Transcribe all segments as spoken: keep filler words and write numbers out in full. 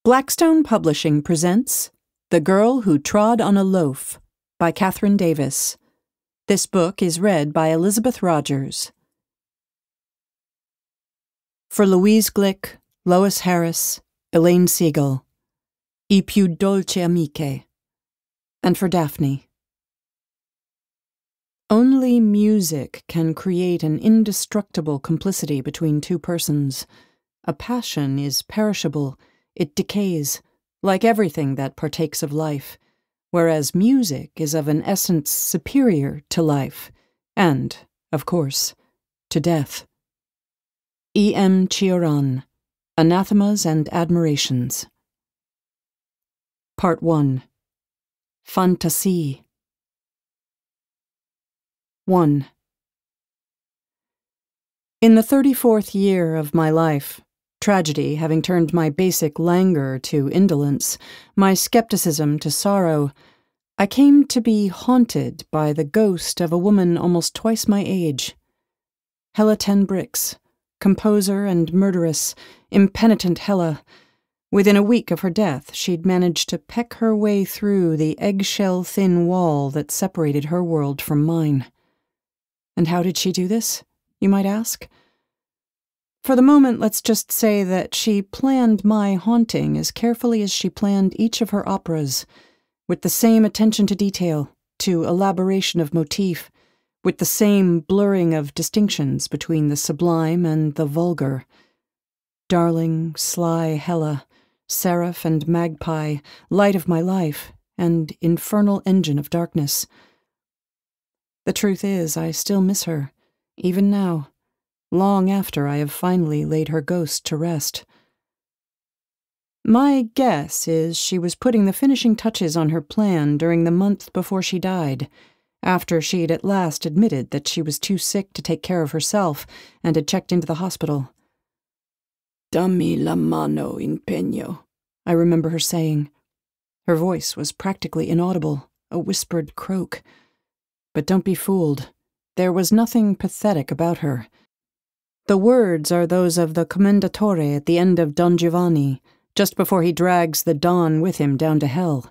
Blackstone Publishing presents The Girl Who Trod on a Loaf by Kathryn Davis. This book is read by Elisabeth Rodgers. For Louise Glick, Lois Harris, Elaine Siegel, I più dolci amiche, and for Daphne. Only music can create an indestructible complicity between two persons. A passion is perishable. It decays, like everything that partakes of life, whereas music is of an essence superior to life, and, of course, to death. E M Cioran, Anathemas and Admirations. Part one. Fantasie. one. In the thirty-fourth year of my life, tragedy having turned my basic languor to indolence, my skepticism to sorrow, I came to be haunted by the ghost of a woman almost twice my age. Helle Ten Brix, composer and murderess, impenitent Helle. Within a week of her death, she'd managed to peck her way through the eggshell-thin wall that separated her world from mine. And how did she do this, you might ask? For the moment, let's just say that she planned my haunting as carefully as she planned each of her operas, with the same attention to detail, to elaboration of motif, with the same blurring of distinctions between the sublime and the vulgar. Darling, sly Helle, seraph and magpie, light of my life, and infernal engine of darkness. The truth is, I still miss her, even now, long after I have finally laid her ghost to rest. My guess is she was putting the finishing touches on her plan during the month before she died, after she'd at last admitted that she was too sick to take care of herself and had checked into the hospital. "Dammi la mano in pegno," I remember her saying. Her voice was practically inaudible, a whispered croak. But don't be fooled. There was nothing pathetic about her. The words are those of the commendatore at the end of Don Giovanni, just before he drags the Don with him down to hell.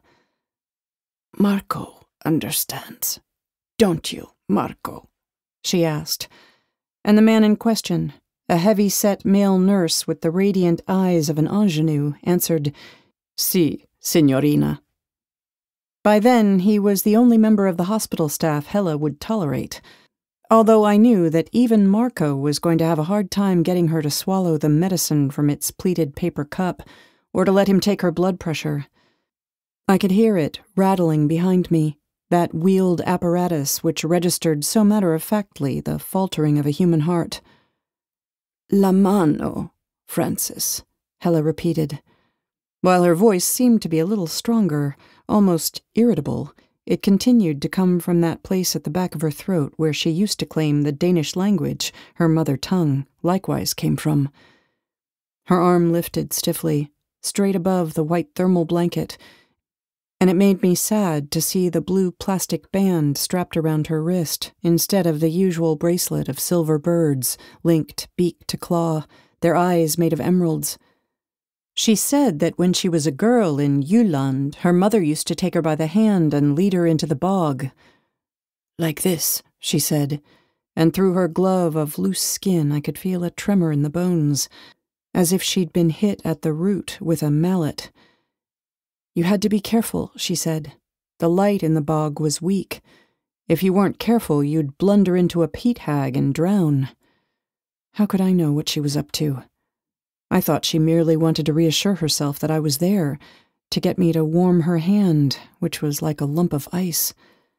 "Marco understands, don't you, Marco?" she asked, and the man in question, a heavy-set male nurse with the radiant eyes of an ingenue, answered, "Si, signorina." By then, he was the only member of the hospital staff Helle would tolerate, although I knew that even Marco was going to have a hard time getting her to swallow the medicine from its pleated paper cup, or to let him take her blood pressure. I could hear it rattling behind me, that wheeled apparatus which registered so matter-of-factly the faltering of a human heart. "La mano, Francis," Helle repeated. While her voice seemed to be a little stronger, almost irritable, it continued to come from that place at the back of her throat where she used to claim the Danish language, her mother tongue, likewise came from. Her arm lifted stiffly, straight above the white thermal blanket, and it made me sad to see the blue plastic band strapped around her wrist instead of the usual bracelet of silver birds, linked beak to claw, their eyes made of emeralds. She said that when she was a girl in Jylland, her mother used to take her by the hand and lead her into the bog. "Like this," she said, and through her glove of loose skin I could feel a tremor in the bones, as if she'd been hit at the root with a mallet. "You had to be careful," she said. "The light in the bog was weak. If you weren't careful, you'd blunder into a peat hag and drown." How could I know what she was up to? I thought she merely wanted to reassure herself that I was there, to get me to warm her hand, which was like a lump of ice.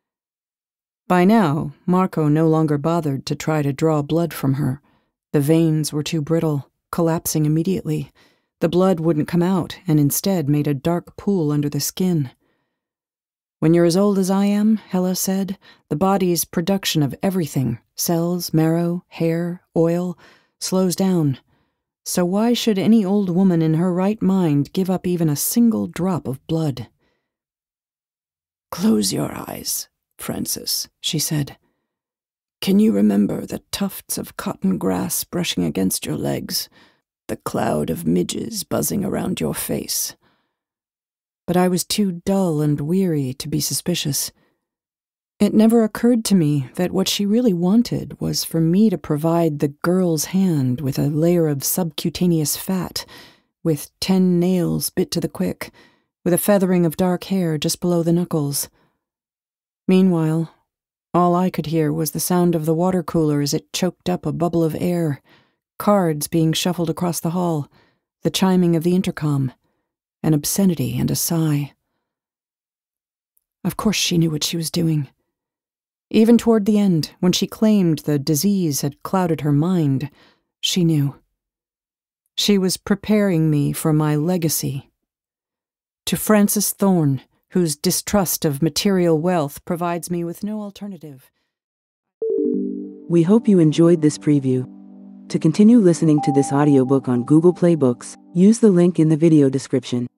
By now, Marco no longer bothered to try to draw blood from her. The veins were too brittle, collapsing immediately. The blood wouldn't come out, and instead made a dark pool under the skin. "When you're as old as I am," Helle said, "the body's production of everything, cells, marrow, hair, oil, slows down. So why should any old woman in her right mind give up even a single drop of blood?" "Close your eyes, Francis," she said. "Can you remember the tufts of cotton grass brushing against your legs, the cloud of midges buzzing around your face, but I was too dull and weary to be suspicious. It never occurred to me that what she really wanted was for me to provide the girl's hand with a layer of subcutaneous fat, with ten nails bit to the quick, with a feathering of dark hair just below the knuckles. Meanwhile, all I could hear was the sound of the water cooler as it choked up a bubble of air, cards being shuffled across the hall, the chiming of the intercom, an obscenity and a sigh. Of course she knew what she was doing. Even toward the end, when she claimed the disease had clouded her mind, she knew. She was preparing me for my legacy. To Francis Thorn, whose distrust of material wealth provides me with no alternative. We hope you enjoyed this preview. To continue listening to this audiobook on Google Play Books, use the link in the video description.